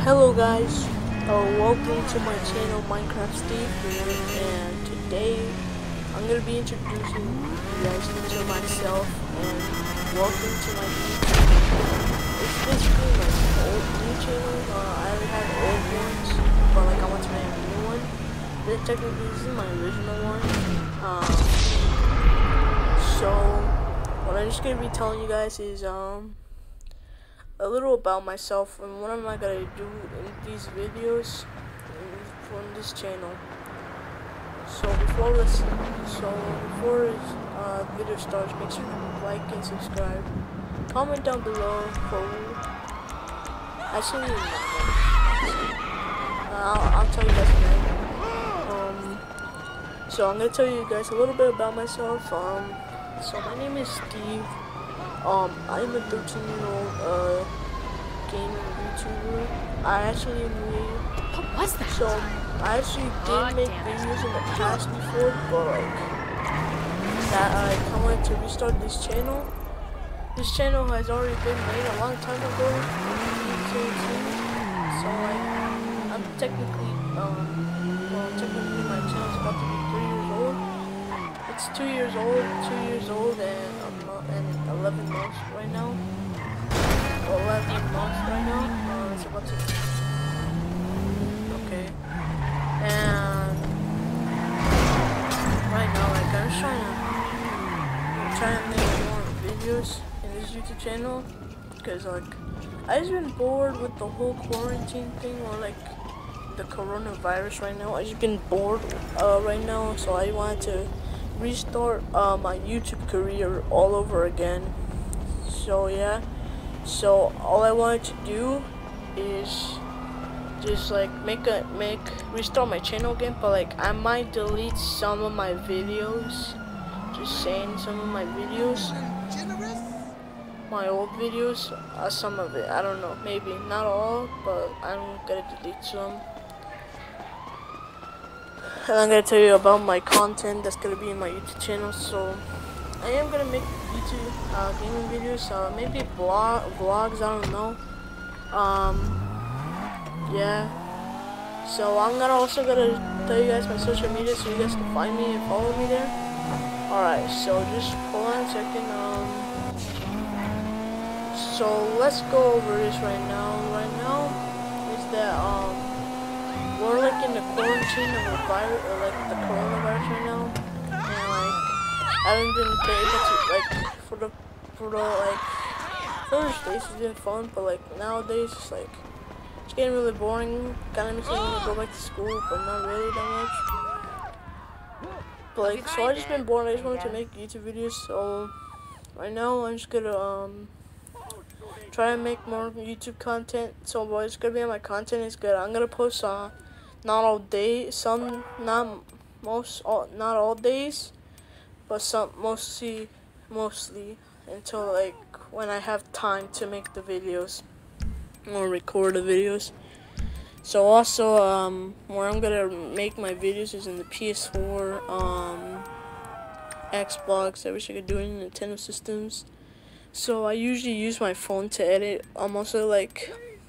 Hello guys, welcome to my channel Minecraft Steve, and today I'm going to be introducing you guys to myself and welcome to my new channel. It's basically my old new channel. I already had old ones, but like I want to make a new one. Then technically this is my original one. So what I'm just going to be telling you guys is a little about myself and what am I gonna do in these videos from this channel. So before this video starts, make sure to like and subscribe. Comment down below for actually I'll tell you guys again. So I'm gonna tell you guys a little bit about myself. So my name is Steve. I'm a 13-year-old gaming YouTuber. I actually made. What was that? So I actually did make videos in the past before, but like that I wanted to restart this channel. This channel has already been made a long time ago in 2017. So like I'm technically technically my channel's about to be 3 years old. It's 2 years old and 11 months right now. 11 months right now. It's about to. Okay. And right now, like I'm trying to make more videos in this YouTube channel because like I've just been bored with the whole quarantine thing or like the coronavirus right now. I've just been bored right now, so I wanted to restart my YouTube career all over again. So yeah, so all I wanted to do is just like restart my channel again, but like I might delete some of my videos, just saying some of my videos, my old videos, some of it, I don't know, maybe not all, but I'm gonna delete some. And I'm gonna tell you about my content that's gonna be in my YouTube channel. So I am gonna make YouTube gaming videos, maybe vlogs, I don't know. Yeah. So I'm also gonna tell you guys my social media so you guys can find me and follow me there. Alright, so just hold on a second. So let's go over this right now. Right now is that we're like in the quarantine of the virus, or like the coronavirus right now, and like I haven't been able to like for the like first days it's been fun, but like nowadays it's like it's getting really boring. Kind of makes me want to go back to school, but not really that much. But like so I just been bored. I just wanted to make YouTube videos. So right now I'm just gonna try and make more YouTube content. So what's gonna be on my content is good. I'm gonna post not all day, not all days, but mostly until like when I have time to make the videos or record the videos. So also where I'm gonna make my videos is in the PS4, Xbox. I wish I could do it in Nintendo systems. So I usually use my phone to edit. I'm also like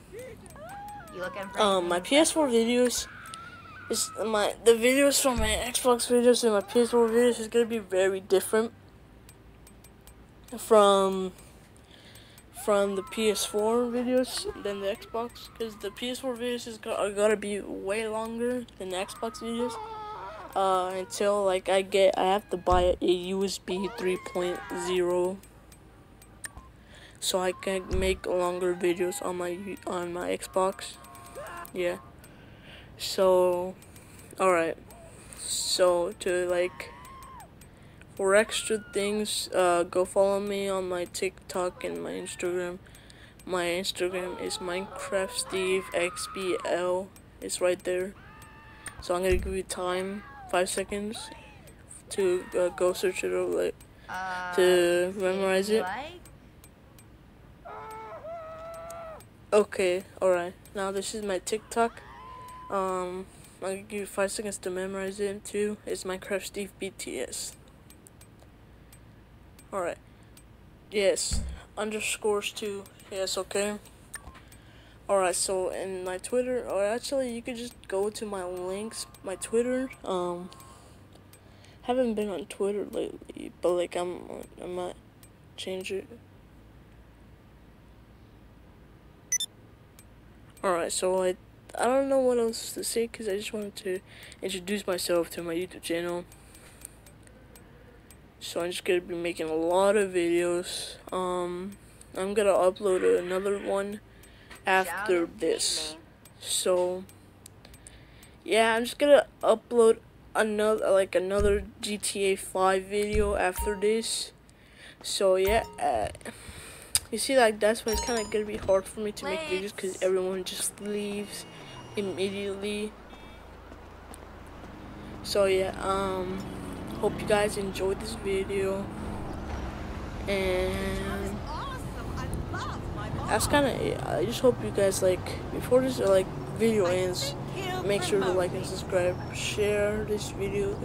my PS4 videos. The videos from my Xbox videos and my PS4 videos is gonna be very different from the PS4 videos than the Xbox, because the PS4 videos are gonna be way longer than the Xbox videos. Until like I have to buy a USB 3.0 so I can make longer videos on my Xbox. Yeah. So, alright. So, for extra things, go follow me on my TikTok and my Instagram. My Instagram is MinecraftSteveXBL. It's right there. So I'm gonna give you time, 5 seconds, to go search it over, to memorize it. Okay, alright. Now this is my TikTok. I'll give you 5 seconds to memorize it too. It's MinecraftSteveBTS. Alright. Yes. Underscores too. Yes, okay. Alright, so in my Twitter, or actually you could just go to my links, my Twitter. Haven't been on Twitter lately, but like I might change it. Alright, so I don't know what else to say because I just wanted to introduce myself to my YouTube channel. So I'm just gonna be making a lot of videos. I'm gonna upload another one after this. So yeah, I'm just gonna upload another GTA 5 video after this. So yeah, you see, like that's why it's kind of gonna be hard for me to make videos because everyone just leaves immediately. So yeah, hope you guys enjoyed this video, and that's kind of it. I just hope you guys, like, before this video ends, make sure to like and subscribe, share this video,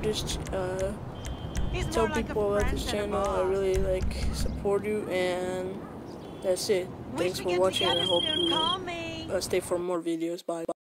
tell people about this channel. I really support you, and that's it. Thanks for watching, and I hope you stay for more videos. Bye.